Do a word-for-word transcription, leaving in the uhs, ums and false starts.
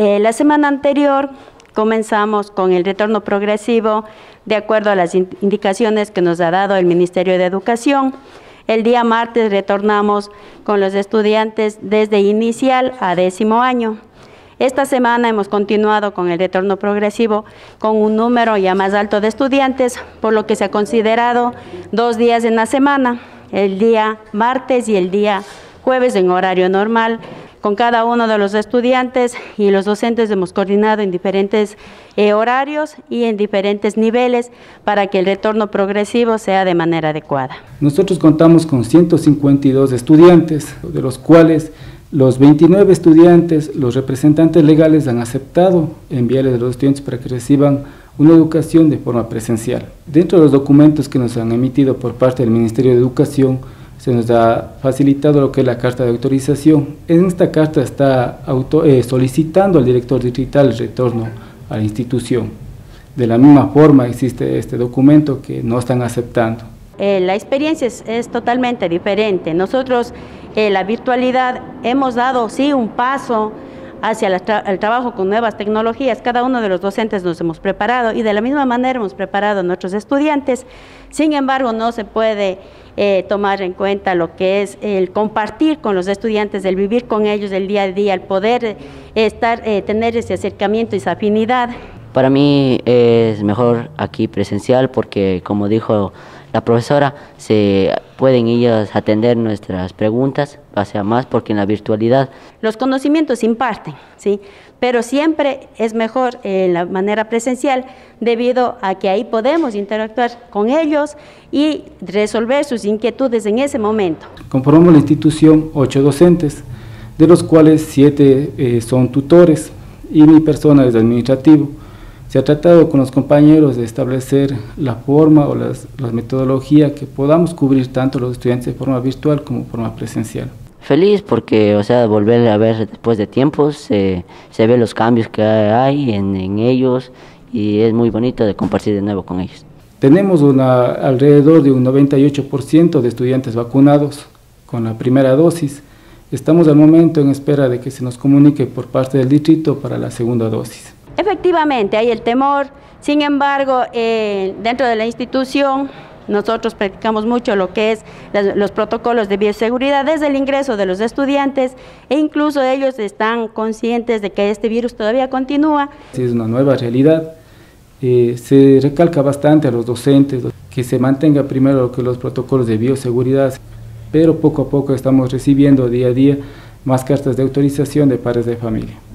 Eh, la semana anterior comenzamos con el retorno progresivo de acuerdo a las indicaciones que nos ha dado el Ministerio de Educación. El día martes retornamos con los estudiantes desde inicial a décimo año. Esta semana hemos continuado con el retorno progresivo con un número ya más alto de estudiantes, por lo que se ha considerado dos días en la semana, el día martes y el día jueves en horario normal. Con cada uno de los estudiantes y los docentes hemos coordinado en diferentes eh, horarios y en diferentes niveles para que el retorno progresivo sea de manera adecuada. Nosotros contamos con ciento cincuenta y dos estudiantes, de los cuales los veintinueve estudiantes, los representantes legales han aceptado enviarles a los estudiantes para que reciban una educación de forma presencial. Dentro de los documentos que nos han emitido por parte del Ministerio de Educación, se nos ha facilitado lo que es la carta de autorización. En esta carta está auto, eh, solicitando al director distrital el retorno a la institución. De la misma forma existe este documento que no están aceptando. Eh, la experiencia es, es totalmente diferente. Nosotros, eh, la virtualidad, hemos dado sí un paso hacia el, tra el trabajo con nuevas tecnologías. Cada uno de los docentes nos hemos preparado y de la misma manera hemos preparado a nuestros estudiantes. Sin embargo, no se puede eh, tomar en cuenta lo que es el compartir con los estudiantes, el vivir con ellos el día a día, el poder eh, estar, eh, tener ese acercamiento y esa afinidad. Para mí es mejor aquí presencial porque, como dijo la profesora, se pueden ellos atender nuestras preguntas, o sea, más porque en la virtualidad. Los conocimientos se imparten, ¿sí? Pero siempre es mejor en la manera presencial debido a que ahí podemos interactuar con ellos y resolver sus inquietudes en ese momento. Conformamos la institución ocho docentes, de los cuales siete eh, son tutores y mi persona es administrativo. Se ha tratado con los compañeros de establecer la forma o las, las metodologías que podamos cubrir tanto los estudiantes de forma virtual como de forma presencial. Feliz porque, o sea, volver a ver después de tiempos, se, se ve los cambios que hay en, en ellos y es muy bonito de compartir de nuevo con ellos. Tenemos una, alrededor de un noventa y ocho por ciento de estudiantes vacunados con la primera dosis. Estamos al momento en espera de que se nos comunique por parte del distrito para la segunda dosis. Efectivamente, hay el temor, sin embargo, eh, dentro de la institución nosotros practicamos mucho lo que es las, los protocolos de bioseguridad desde el ingreso de los estudiantes e incluso ellos están conscientes de que este virus todavía continúa. Es una nueva realidad, eh, se recalca bastante a los docentes que se mantenga primero lo que los protocolos de bioseguridad, pero poco a poco estamos recibiendo día a día más cartas de autorización de padres de familia.